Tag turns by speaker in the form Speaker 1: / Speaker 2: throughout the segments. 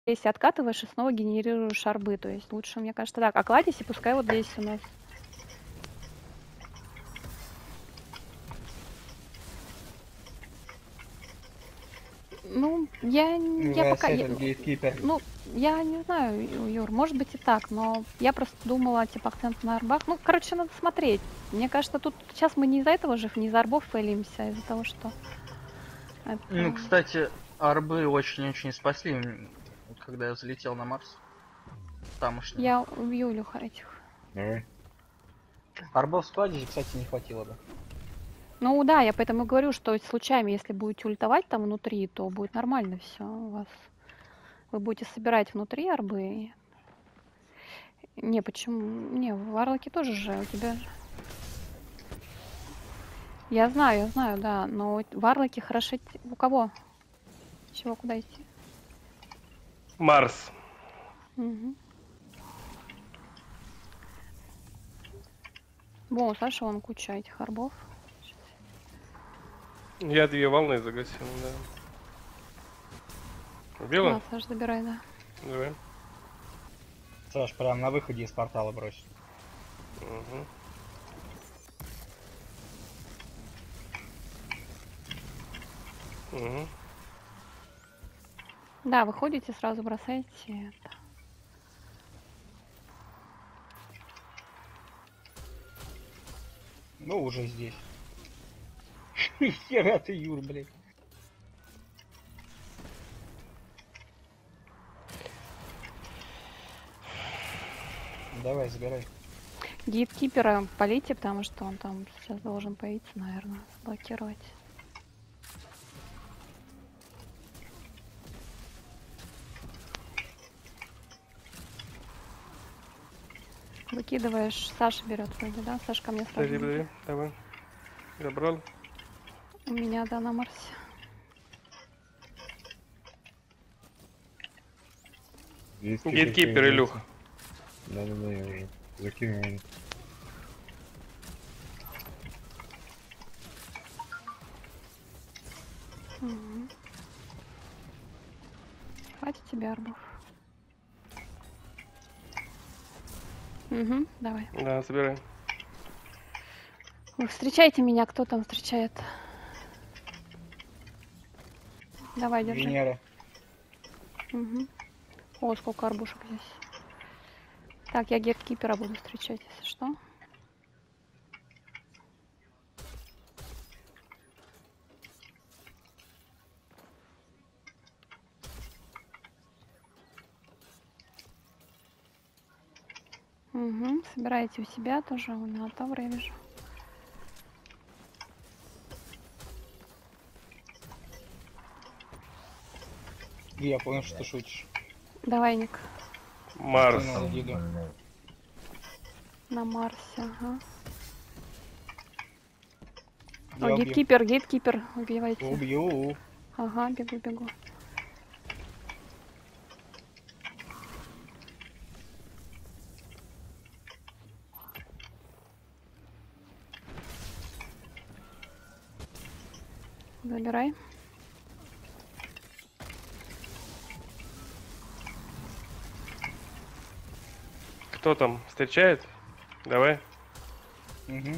Speaker 1: Если откатываешь и снова генерируешь арбы. То есть лучше, мне кажется, так. А кладезь и пускай вот здесь у нас. Ну, я пока...
Speaker 2: этот гейткипер.
Speaker 1: Ну, я не знаю, Юр, может быть и так, но я просто думала, типа, акцент на арбах. Ну, короче, надо смотреть. Мне кажется, тут сейчас мы не из-за этого же, не из-за арбов фейлимся, а из-за того, что... Это...
Speaker 3: Ну, кстати, арбы очень-очень спасли, когда я залетел на Марс. Тамошний.
Speaker 1: Я убью Илюха этих.
Speaker 4: Давай.
Speaker 2: Арбов в складе, кстати, не хватило бы.
Speaker 1: Ну да, я поэтому и говорю, что случайно, если будете ультовать там внутри, то будет нормально все у вас. Вы будете собирать внутри арбы. Не, почему? Не, варлоки тоже же у тебя... Я знаю, да, но варлоки хороши... У кого? Чего, куда идти?
Speaker 5: Марс.
Speaker 1: Угу. Во, Саша, вон куча этих арбов.
Speaker 5: Я 2 волны загасил, да. Убила?
Speaker 1: Да, Саш, забирай, да.
Speaker 5: Давай.
Speaker 2: Саш, прям на выходе из портала брось.
Speaker 5: Угу. Угу.
Speaker 1: Да, выходите, сразу бросаете это.
Speaker 2: Ну, уже здесь. Хера ты, Юр, блядь. Давай, забирай.
Speaker 1: Гейткипера полейте, потому что он там сейчас должен появиться, наверное, блокировать. Выкидываешь, Саша берет вроде, да? Саша ко мне сразу.
Speaker 5: Подожди, давай. Забрал.
Speaker 1: У меня, да, на Марсе.
Speaker 5: Гейткипер, Илюх.
Speaker 4: Да, я уже закинул.
Speaker 1: Угу. Хватит тебе арбов. Угу, давай.
Speaker 5: Да, собирай.
Speaker 1: Вы встречайте меня, кто там встречает? Давай, держи.
Speaker 2: Венера.
Speaker 1: Угу. О, сколько арбушек здесь. Так, я гейткипера буду встречать, если что. Угу, собираете у себя тоже, у меня тавра я вижу.
Speaker 2: Я понял, что ты шутишь.
Speaker 1: Давай, Ник.
Speaker 5: Марс.
Speaker 1: На Марсе, ага.
Speaker 2: Я
Speaker 1: О,
Speaker 2: убью.
Speaker 1: гейткипер, убивайте.
Speaker 2: Убью.
Speaker 1: Ага, бегу. Забирай.
Speaker 5: Кто там встречает? Давай.
Speaker 2: Угу.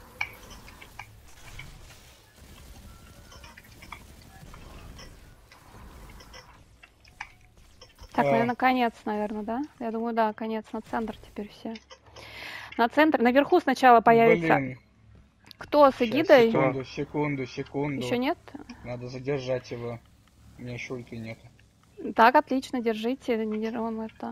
Speaker 1: Так, наверное, конец, наверное, да? Я думаю, да, конец на центр теперь все. На центр. Наверху сначала появится.
Speaker 2: Блин.
Speaker 1: Кто с
Speaker 2: Щас,
Speaker 1: эгидой?
Speaker 2: секунду.
Speaker 1: Еще нет?
Speaker 2: Надо задержать его. У меня еще ульты нет.
Speaker 1: Так, отлично, держите. Он это...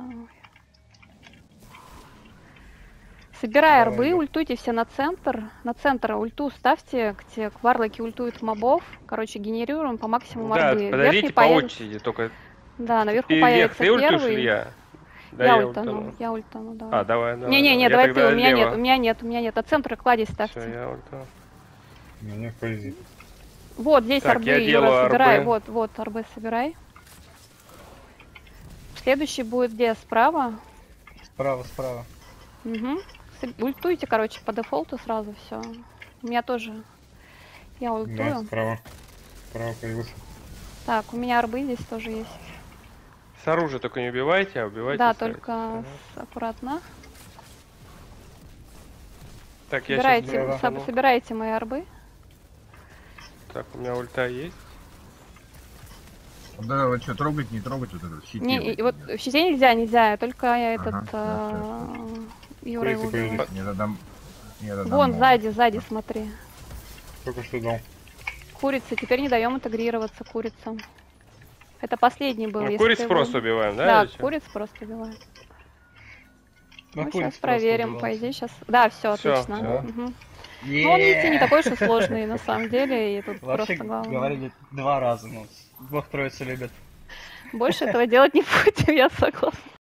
Speaker 1: Собирай
Speaker 2: Давай,
Speaker 1: арбы,
Speaker 2: Лёх.
Speaker 1: ультуйте все на центр. На центр ульту ставьте, где варлоки ультуют мобов. Короче, генерируем по максимуму
Speaker 5: Да,
Speaker 1: арбы.
Speaker 5: подождите по очереди, только...
Speaker 1: Да, наверху
Speaker 5: Ты
Speaker 1: появится
Speaker 5: ты ультуешь
Speaker 1: первый.
Speaker 5: или я? Да,
Speaker 1: я
Speaker 5: ультану.
Speaker 1: ультану, давай.
Speaker 5: А, давай.
Speaker 1: Не, давай ты, у меня нет. На центр кладезь ставьте.
Speaker 5: Все, я ультану.
Speaker 4: Меня пользит.
Speaker 1: Вот здесь
Speaker 5: Так,
Speaker 1: арбы,
Speaker 5: я делаю
Speaker 1: Юра, собирай.
Speaker 5: арбы.
Speaker 1: Вот, арбы собирай. Следующий будет где? Справа?
Speaker 2: Справа.
Speaker 1: Угу. Ультуйте, короче, по дефолту сразу все. У меня тоже. Я ультую.
Speaker 4: Да, справа. Справа появился.
Speaker 1: Так, у меня арбы здесь тоже есть.
Speaker 5: С оружия только не убивайте, а убивайте.
Speaker 1: Да,
Speaker 5: сами.
Speaker 1: только аккуратно.
Speaker 5: Так, я сейчас
Speaker 1: Собирайте, собирайте мои арбы.
Speaker 5: Так, у меня ульта есть.
Speaker 6: Да, вот что, трогать, не трогать вот этот щит.
Speaker 1: Не,
Speaker 6: делать,
Speaker 1: вот
Speaker 6: нет.
Speaker 1: в щите нельзя, только этот
Speaker 6: Ага,
Speaker 1: Юра его
Speaker 4: Курица
Speaker 1: убивает.
Speaker 6: Я додам... Я додам
Speaker 1: Вон,
Speaker 6: молот.
Speaker 1: сзади, смотри.
Speaker 4: Только что дал.
Speaker 1: Курица, теперь не даем интегрироваться курицам. Это последний был.
Speaker 5: Ну,
Speaker 1: если
Speaker 5: куриц
Speaker 1: ты
Speaker 5: просто
Speaker 1: его-
Speaker 5: убиваем, да?
Speaker 1: Да,
Speaker 5: или чё?
Speaker 1: куриц просто убиваем.
Speaker 2: Ну,
Speaker 1: Ну,
Speaker 2: куриц
Speaker 1: сейчас
Speaker 2: просто
Speaker 1: проверим,
Speaker 2: убивать.
Speaker 1: по идее, сейчас... Да, все,
Speaker 5: Всё,
Speaker 1: отлично.
Speaker 6: всё.
Speaker 1: Мгм. Ну, он, видите, не такой уж и сложный, на самом деле, и тут
Speaker 2: Вообще
Speaker 1: просто главное.
Speaker 2: говорили 2 раза, ну, бог троицу любит.
Speaker 1: Больше этого делать не будем, я согласна.